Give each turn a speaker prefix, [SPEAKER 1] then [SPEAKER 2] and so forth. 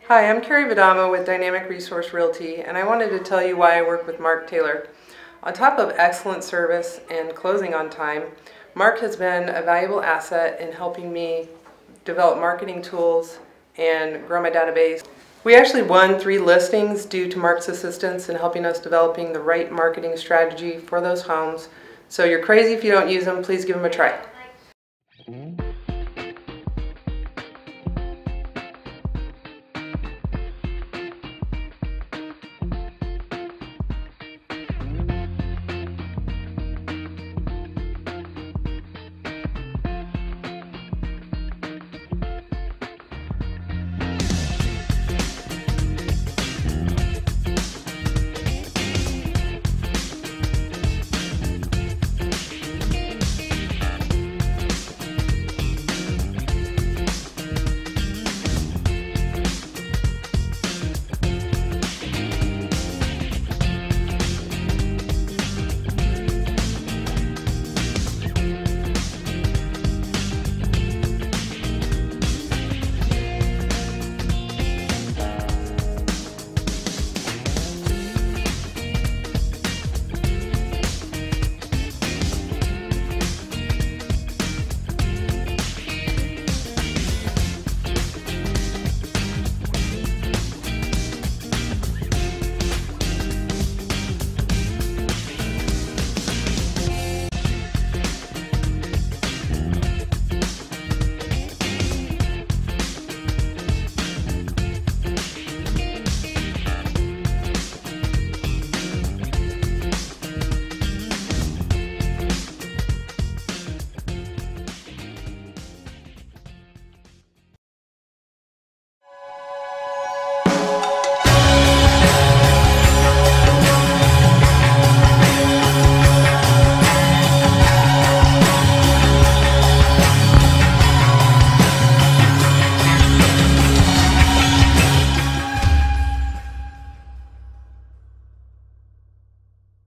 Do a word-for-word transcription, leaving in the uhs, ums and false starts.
[SPEAKER 1] Hi, I'm Carrie Vidamo with Dynamic Resource Realty, and I wanted to tell you why I work with Mark Taylor. On top of excellent service and closing on time, Mark has been a valuable asset in helping me develop marketing tools and grow my database. We actually won three listings due to Mark's assistance in helping us developing the right marketing strategy for those homes. So you're crazy if you don't use them. Please give them a try.